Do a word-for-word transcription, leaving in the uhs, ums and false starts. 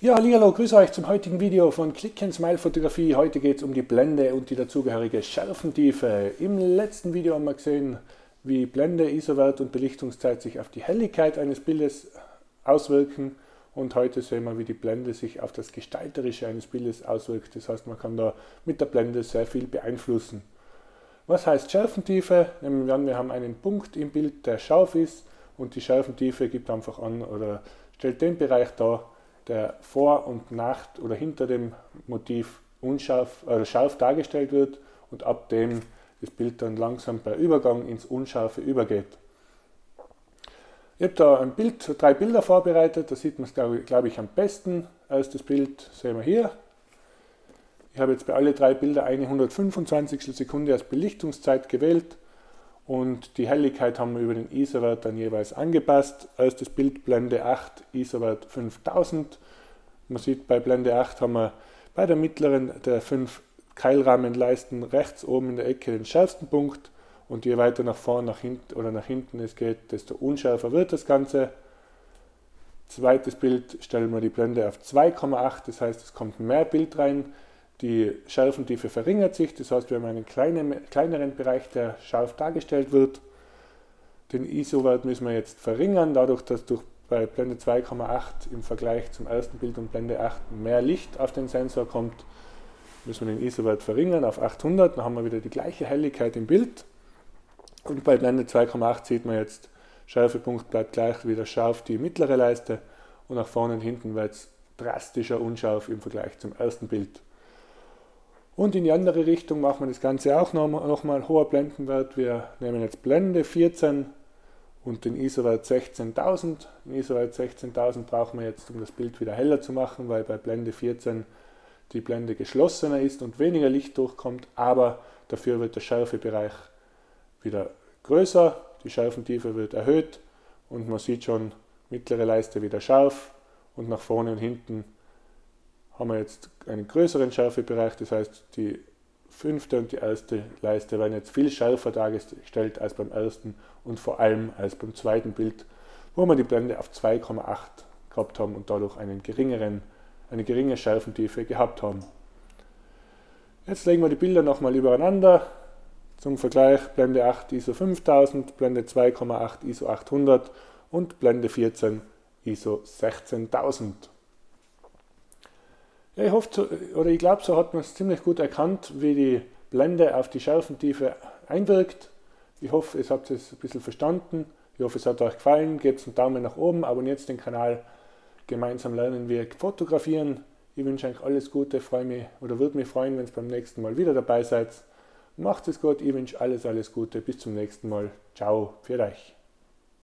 Ja, hallo, grüße euch zum heutigen Video von Click and Smile Fotografie. Heute geht es um die Blende und die dazugehörige Schärfentiefe. Im letzten Video haben wir gesehen, wie Blende, I S O-Wert und Belichtungszeit sich auf die Helligkeit eines Bildes auswirken. Und heute sehen wir, wie die Blende sich auf das Gestalterische eines Bildes auswirkt. Das heißt, man kann da mit der Blende sehr viel beeinflussen. Was heißt Schärfentiefe? Nehmen wir an, wir haben einen Punkt im Bild, der scharf ist, und die Schärfentiefe gibt einfach an oder stellt den Bereich dar, der vor und nach oder hinter dem Motiv unscharf oder scharf dargestellt wird und ab dem das Bild dann langsam bei Übergang ins Unscharfe übergeht. Ich habe da ein Bild, drei Bilder vorbereitet, da sieht man es, glaube glaub ich, am besten. Erstes Bild sehen wir hier. Ich habe jetzt bei alle drei Bilder eine hundertfünfundzwanzigstel Sekunde als Belichtungszeit gewählt und die Helligkeit haben wir über den I S O-Wert dann jeweils angepasst. Erstes Bild Blende acht, I S O-Wert fünftausend. Man sieht, bei Blende acht haben wir bei der mittleren der fünf Keilrahmenleisten rechts oben in der Ecke den schärfsten Punkt, und je weiter nach vorn, nach hinten oder nach hinten es geht, desto unschärfer wird das Ganze. Zweites Bild stellen wir die Blende auf zwei Komma acht, das heißt, es kommt mehr Bild rein. Die Schärfentiefe verringert sich, das heißt, wir haben einen kleinen, kleineren Bereich, der scharf dargestellt wird. Den I S O-Wert müssen wir jetzt verringern, dadurch, dass durch bei Blende zwei Komma acht im Vergleich zum ersten Bild und Blende acht mehr Licht auf den Sensor kommt, müssen wir den I S O-Wert verringern auf achthundert, dann haben wir wieder die gleiche Helligkeit im Bild. Und bei Blende zwei Komma acht sieht man jetzt, Schärfepunkt bleibt gleich, wieder scharf die mittlere Leiste, und nach vorne und hinten wird es drastischer unscharf im Vergleich zum ersten Bild. Und in die andere Richtung machen wir das Ganze auch nochmal noch mal hoher Blendenwert. Wir nehmen jetzt Blende vierzehn und den I S O-Wert sechzehntausend. Den I S O-Wert sechzehntausend brauchen wir jetzt, um das Bild wieder heller zu machen, weil bei Blende vierzehn die Blende geschlossener ist und weniger Licht durchkommt, aber dafür wird der Schärfebereich wieder größer, die Schärfentiefe wird erhöht und man sieht schon, mittlere Leiste wieder scharf und nach vorne und hinten haben wir jetzt einen größeren Schärfebereich, das heißt, die fünfte und die erste Leiste werden jetzt viel schärfer dargestellt als beim ersten und vor allem als beim zweiten Bild, wo wir die Blende auf zwei Komma acht gehabt haben und dadurch einen geringeren, eine geringe Schärfentiefe gehabt haben. Jetzt legen wir die Bilder nochmal übereinander. Zum Vergleich Blende acht I S O fünftausend, Blende zwei Komma acht I S O achthundert und Blende vierzehn I S O sechzehntausend. Ja, ich hoffe, oder ich glaube, so hat man es ziemlich gut erkannt, wie die Blende auf die Schärfentiefe einwirkt. Ich hoffe, ihr habt es ein bisschen verstanden. Ich hoffe, es hat euch gefallen. Gebt einen Daumen nach oben, abonniert den Kanal. Gemeinsam lernen wir fotografieren. Ich wünsche euch alles Gute, freue mich oder würde mich freuen, wenn ihr beim nächsten Mal wieder dabei seid. Macht es gut, ich wünsche alles, alles Gute. Bis zum nächsten Mal. Ciao, für euch.